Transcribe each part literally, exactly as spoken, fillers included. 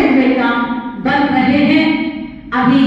हुए काम बन रहे हैं। अभी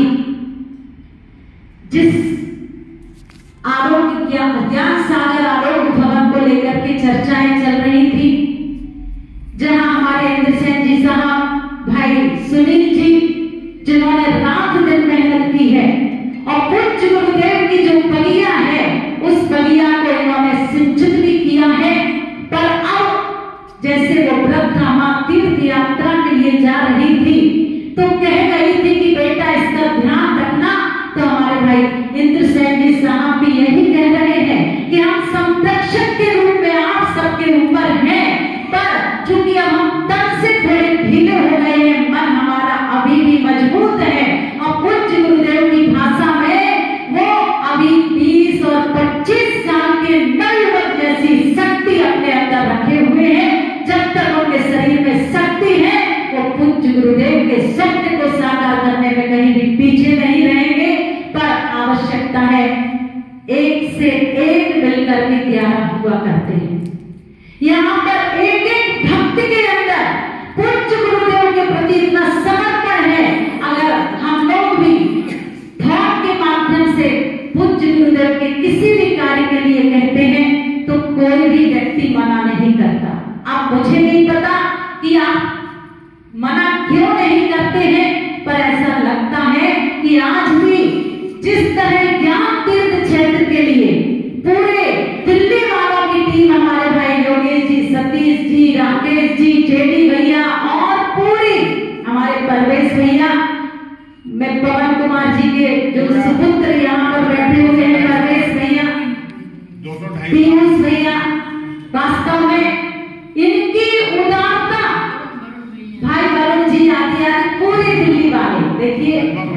जिस आरोग्य ज्ञान सागर आरोग्य भवन को लेकर के चर्चाएं चल रही थी, जहां हमारे इंद्रसेन जी साहब, भाई सुनील जी, जिन्होंने रात दिन मेहनत की है और पूज्य गुरुदेव की जो बगिया है उस बगिया को इन्होंने सिंचित भी किया है। पर अब जैसे वो वृद्धा मां तीर्थ यात्रा के लिए जा रही थी तो कह रही थी कि बेटा इसका ध्यान रखना, तो हमारे भाई इंद्रसेन जी साहब भी यही कह रहे हैं कि हम संरक्षक के रूप में आप सबके ऊपर हैं, पर चूंकि अब हम तन से थोड़े ढीले हो गए हैं, मन हमारा अभी भी मजबूत है और पूज्य गुरुदेव की भाषा में वो अभी बीस और पच्चीस साल के नवयुवक जैसी शक्ति अपने अंदर रखे हुए हैं। जब तक उनके शरीर में शक्ति है वो पूज्य गुरुदेव के सत्य को साकार करने में कहीं भी पीछे नहीं रहेंगे। पर आवश्यकता है एक से एक मिलकर के ग्यारह हुआ करते हैं। यहाँ पर एक एक भक्त के अंदर पूज्य गुरुदेव के प्रति इतना समर्पण है। अगर हम लोग भी धर्म के माध्यम से पूज्य गुरुदेव के किसी भी कार्य के लिए कहते हैं तो कोई भी व्यक्ति मना नहीं करता। अब मुझे नहीं पता कि आप मना क्यों नहीं करते हैं, पर ऐसा लगता है कि आज भी जिस तरह ज्ञान तीर्थ क्षेत्र के लिए पूरे दिल्ली वालों की टीम, हमारे भाई योगेश जी, सतीश जी, राकेश जी, जेडी भैया और पूरी हमारे परवेश भैया, मैं पवन कुमार जी के जो सुपुत्र यहाँ पर बैठे हुए हैं, परवेश भैया, पीयूष भैया, वास्तव में इनकी उदारता, भाई वरुण जी आदि आदि पूरी दिल्ली वाले, देखिए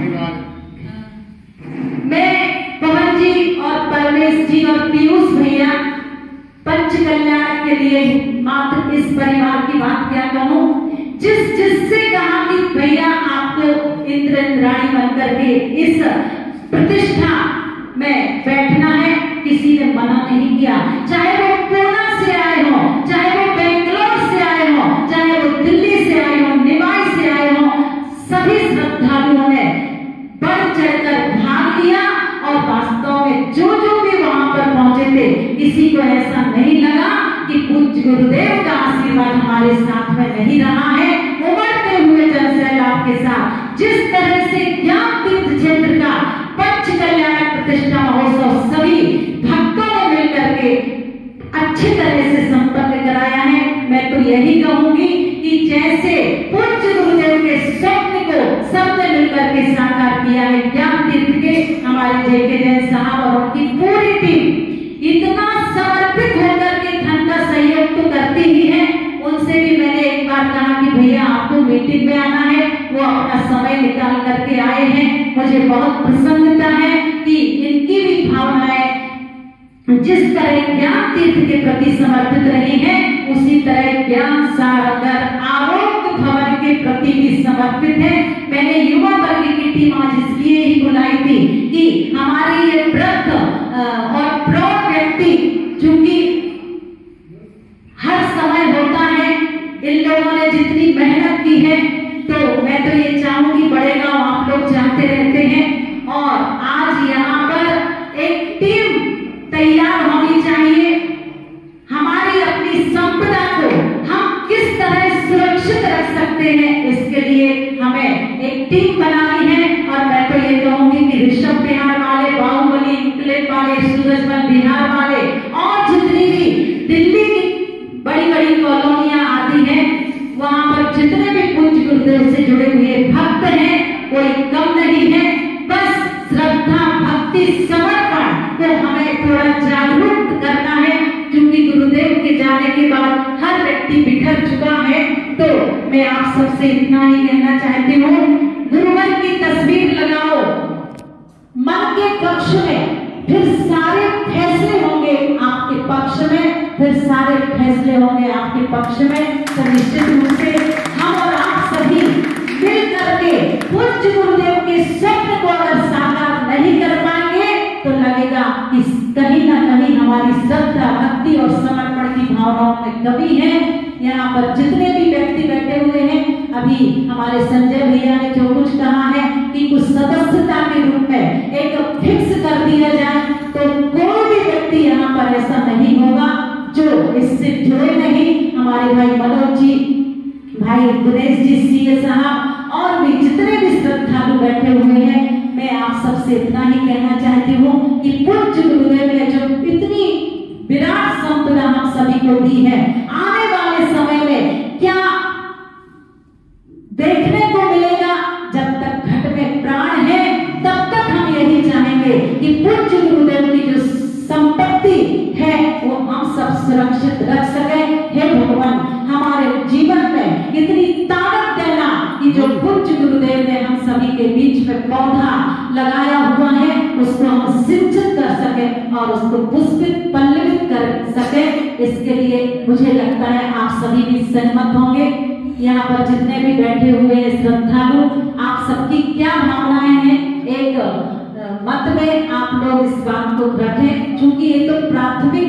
मैं पवन जी और परवेश जी और पीयूष भैया पंच कल्याण के लिए मात्र इस परिवार की बात क्या कहूं, जिस जिससे कहा कि भैया आपको इंद्र इंद्राणी बनकर के इस प्रतिष्ठा में बैठना है, किसी ने मना नहीं किया। चाहे वो पूना से आए हो, चाहे वो बेंगलोर से आए हो, चाहे वो दिल्ली से आए हो, निवाई से आए हो, सभी श्रद्धालुओं ने बढ़ चढ़कर भाग लिया। और वास्तव में जो जो भी वहां पर पहुंचे थे, किसी को ऐसा नहीं लगा कि पूज्य गुरुदेव का आशीर्वाद हमारे साथ में नहीं रहा है। उमड़ते हुए जनसैलाब के साथ जिस तरह से ज्ञान तीर्थ क्षेत्र का पंच कल्याण प्रतिष्ठा महोत्सव सभी भक्तों ने मिलकर के अच्छी तरह से संपन्न कराया है, मैं तो यही कहूंगी कि जैसे पूज्य गुरुदेव के स्वप्न को सबने मिलकर के साकार किया है, ज्ञान तीर्थ के हमारे जेके जैन साहब और उनकी पूरी टीम इतना समर्पित होकर के धन का सहयोग तो करती ही है। उनसे भी मैंने एक बार कहा कि भैया आपको मीटिंग में आना है, वो अपना समय निकाल करके आए हैं। मुझे बहुत प्रसन्नता है कि इनकी भी भावनाएं जिस तरह ज्ञान तीर्थ के प्रति समर्पित रही है, उसी तरह ज्ञान सागर आरोग्य भवन के प्रति भी समर्पित है। मैंने युवा वर्ग की टीम आज इसलिए ही बुलाई थी कि हमारे ये वृद्ध और प्रौढ़ व्यक्ति, चूंकि हर समय होता है, इन लोगों ने जितनी मेहनत की है, तो मैं तो ये चाहूंगी बड़े गांव आप लोग जाते रहते हैं और आज यहाँ पर एक टीम तैयार होनी चाहिए। हमारी अपनी संपदा को हम किस तरह सुरक्षित रख सकते हैं, इसके लिए हमें एक टीम बनानी है। और मैं तो ये कहूंगी कि ऋषभ बिहार वाले, बाहुबली इंकलेट वाले, सूरजमल बिहार वाले और जितनी भी दिल्ली की बड़ी बड़ी कॉलोनियां आती हैं, वहां पर जितने भी पूज्य गुरुदेव से जुड़े हुए भक्त हैं, कोई कम नहीं है। बस श्रद्धा, भक्ति, समर्पण को हमें थोड़ा जागरूक करना है, क्योंकि गुरुदेव के जाने के बाद हर व्यक्ति बिखर चुका है। तो मैं आप सबसे इतना ही कहना चाहती हूँ, गुरुवर की तस्वीर लगाओ मन के पक्ष में, फिर सारे फैसले होंगे आपके पक्ष में, फिर सारे फैसले होंगे आपके पक्ष में। तो निश्चित रूप से हम और आप सभी मिल करके पूज्य गुरुदेव के स्वप्न को अगर साकार नहीं कर पाएंगे तो लगेगा कि कहीं ना कहीं हमारी श्रद्धा, भक्ति और समर्पण की भावनाओं में कमी है। यहाँ पर जितने भी व्यक्ति बैठे हुए हैं, अभी हमारे संजय भैया ने जो कुछ कहा है कि कुछ सदस्यता के रूप में एक फिक्स कर दिया जाए, तो कोई भी व्यक्ति यहाँ पर ऐसा नहीं होगा जो इससे जुड़े नहीं। हमारे भाई मनोज जी, भाई दिनेश जी, सीए साहब और भी जितने भी श्रद्धालु बैठे हुए हैं, मैं आप सबसे इतना ही कहना चाहती हूँ कि पूज्य गुरुदेव ने जो इतनी विराट संपदा हम सभी को दी है, आने वाले समय में क्या देखने को मिलेगा? जब तक घट में प्राण है तब तक हम यही चाहेंगे कि पूज्य गुरुदेव की जो संपत्ति है वो हम सब सुरक्षित रख सके। हे भगवान, हमारे जीवन में इतनी ताकत देना कि जो पूज्य गुरुदेव ने हम सभी के बीच में पौधा लगाया हुआ है उसको हम सिंचित कर सके और उसको पुष्पित पल्लवित कर सके। इसके लिए मुझे लगता है आप सभी भी सहमत होंगे। यहाँ पर जितने भी बैठे हुए हैं श्रद्धालु, आप सबकी क्या भावनाएं हैं? एक मत में आप लोग इस बात को रखें, क्योंकि ये तो प्राथमिक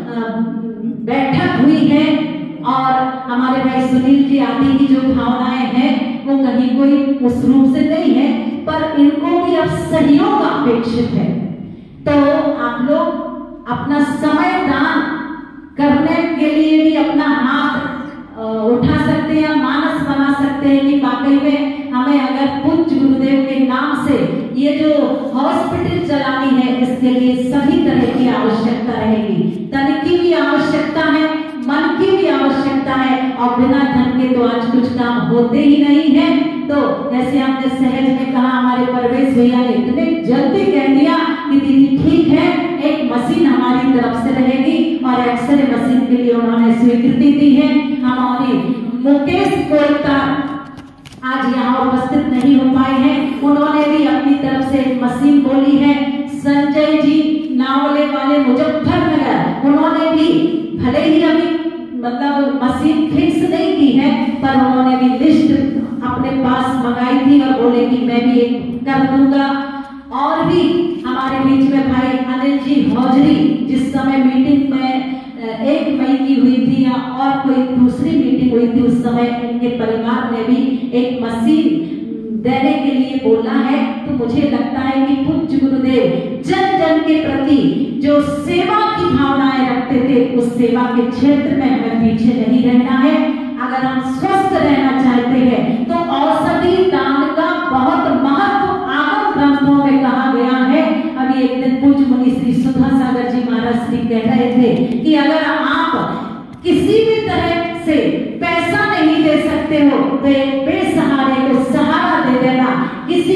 बैठक हुई है और हमारे भाई सुनील जी आदि की जो भावनाएं हैं वो कहीं कोई उस रूप से नहीं है, पर इनको भी अब सहयोग अपेक्षित है। तो आप लोग अपना समय दान करने के लिए भी अपना हाथ उठा सकते हैं, मानस बना सकते हैं कि वाकई में हमें अगर पूज्य गुरुदेव के नाम से ये जो हॉस्पिटल चलानी है, इसके लिए सभी तरह की आवश्यकता रहेगी। तन की भी आवश्यकता है, मन की भी आवश्यकता है, और बिना धन के तो आज कुछ काम होते ही नहीं है। तो जैसे हमने सहज में कहा, हमारे परवेश भैया ने इतने जल्दी कह दिया कि दीदी ठीक है, एक मशीन हमारी तरफ से रहेगी और एक्सरे मशीन के लिए उन्होंने स्वीकृति दी है। हमारी मुकेश कोलता आज यहाँ उपस्थित नहीं हो पाए हैं, उन्होंने भी अपनी तरफ से एक मशीन बोली है। संजय जी नावले वाले मुजफ्फरनगर, उन्होंने भी भले ही अभी मतलब मशीन फिक्स नहीं की है, पर उन्होंने भी लिस्ट अपने पास मंगाई थी और बोले कि मैं भी एक कर दूंगा। और भी हमारे बीच में भाई अनिल जी हौजरी, जिस समय मीटिंग में एक मई की हुई थी या और कोई दूसरी मीटिंग हुई थी, उस समय इनके परिवार ने भी एक मशीन देने के लिए बोला है। तो मुझे लगता है कि पूज्य गुरुदेव जन जन के प्रति जो सेवा की भावनाएं रखते थे, उस सेवा के क्षेत्र में हमें पीछे नहीं रहना है। अगर हम स्वस्थ रहना चाहते हैं तो औषधि दान का बहुत महत्व आगम ग्रंथों में कहा गया है। अभी एक दिन पूज्य मुनि श्री सुधा सागर जी महाराज श्री कह रहे थे कि अगर आप किसी भी तरह से पैसा नहीं दे सकते हो तो एक बेसहारे को सहारा दे देना, किसी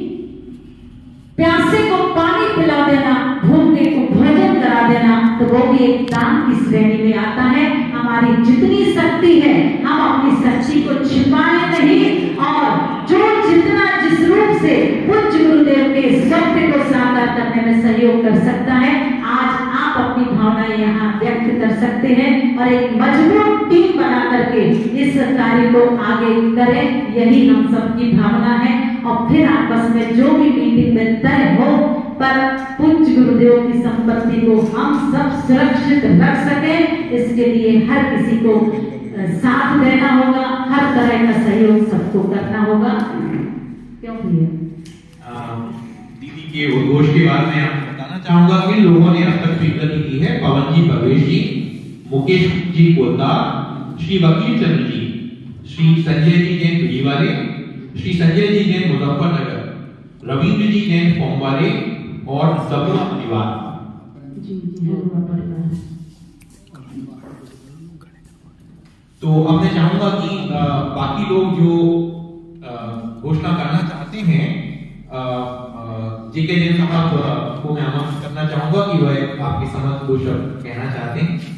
प्यासे को पानी पिला देना, भूखे को भोजन करा देना, तो वो भी एक दान की श्रेणी में आता है। हमारी जितनी शक्ति है हम अपनी शक्ति को छिपाए नहीं, और जो जितना जिस रूप से पूज्य गुरुदेव के सत्य को साकार करने में सहयोग कर सकता है, आज आप अपनी भावनाएं यहाँ व्यक्त कर सकते हैं और एक मजबूत टीम बना करके इस कार्य को आगे करें। यही हम सबकी भावना है। और फिर आपस में जो भी मीटिंग में तय हो, पर पूज्य गुरुदेव की संपत्ति को हम सब सुरक्षित रख सकें, इसके लिए हर किसी को साथ देना होगा, हर तरह का सहयोग सबको करना होगा। क्यों भैया? दीदी के उद्घोष के बाद मैं आपको बताना चाहूंगा कि लोगों ने अब तक स्वीकृति की है। पवन जी परवेश जी, मुकेश जी कोलता, श्री वकील चंद्र जी, श्री संजय जी जैन बिजवाले, श्री संजय जी जैन मुजफ्फरनगर, रविंद्र जी जैन फोमवाले और सबूरा परिवार। तो अब मैं चाहूंगा कि आ, बाकी लोग जो घोषणा करना चाहते हैं, जेके जैन साहब को मैं आमंत्रित करना चाहूंगा कि वह आपके समक्ष कुछ कहना चाहते हैं।